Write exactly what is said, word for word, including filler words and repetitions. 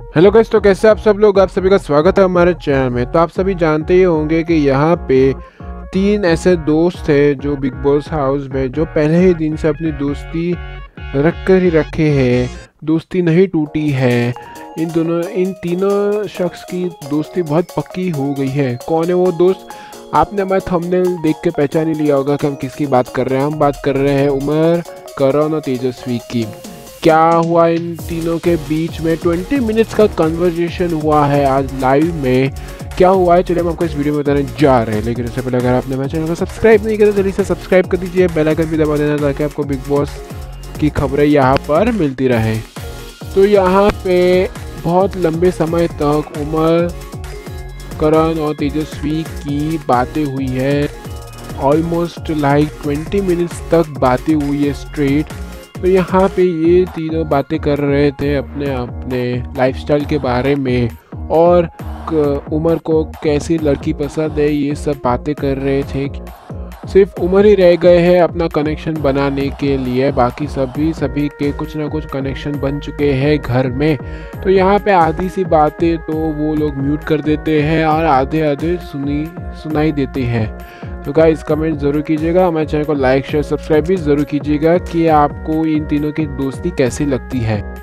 Hello guys, तो कैसे आप सब लोग। आप सभी का स्वागत है हमारे चैनल में। तो आप सभी जानते ही होंगे कि यहाँ पे तीन ऐसे दोस्त हैं जो बिग बॉस हाउस में जो पहले ही दिन से अपनी दोस्ती रख कर ही रखे हैं, दोस्ती नहीं टूटी है। इन दोनों इन तीनों शख्स की दोस्ती बहुत पक्की हो गई है। कौन है वो दोस्त? आपने हमारा थंबनेल देख के पहचान ही लिया होगा कि हम किसकी बात कर रहे हैं। हम बात कर रहे हैं उमर, करण और तेजस्वी की। क्या हुआ इन तीनों के बीच में? ट्वेंटी मिनट्स का कन्वर्जेशन हुआ है आज लाइव में। क्या हुआ है चलिए हम आपको इस वीडियो में बताने जा रहे हैं। लेकिन उससे पहले अगर आपने मेरे चैनल को सब्सक्राइब नहीं किया तो जल्दी से सब्सक्राइब कर दीजिए, बेल आइकन भी दबा देना ताकि आपको बिग बॉस की खबरें यहाँ पर मिलती रहे। तो यहाँ पे बहुत लंबे समय तक उमर, करण और तेजस्वी की बातें हुई है। ऑलमोस्ट लाइक ट्वेंटी मिनट्स तक बातें हुई है स्ट्रेट। तो यहाँ पे ये तीनों बातें कर रहे थे अपने अपने लाइफस्टाइल के बारे में, और उमर को कैसी लड़की पसंद है ये सब बातें कर रहे थे। सिर्फ उमर ही रह गए हैं अपना कनेक्शन बनाने के लिए, बाकी सभी सभी के कुछ ना कुछ कनेक्शन बन चुके हैं घर में। तो यहाँ पे आधी सी बातें तो वो लोग म्यूट कर देते हैं और आधे आधे सुनी सुनाई देते हैं। तो गाइस कमेंट ज़रूर कीजिएगा, हमारे चैनल को लाइक शेयर सब्सक्राइब भी ज़रूर कीजिएगा कि आपको इन तीनों की दोस्ती कैसी लगती है।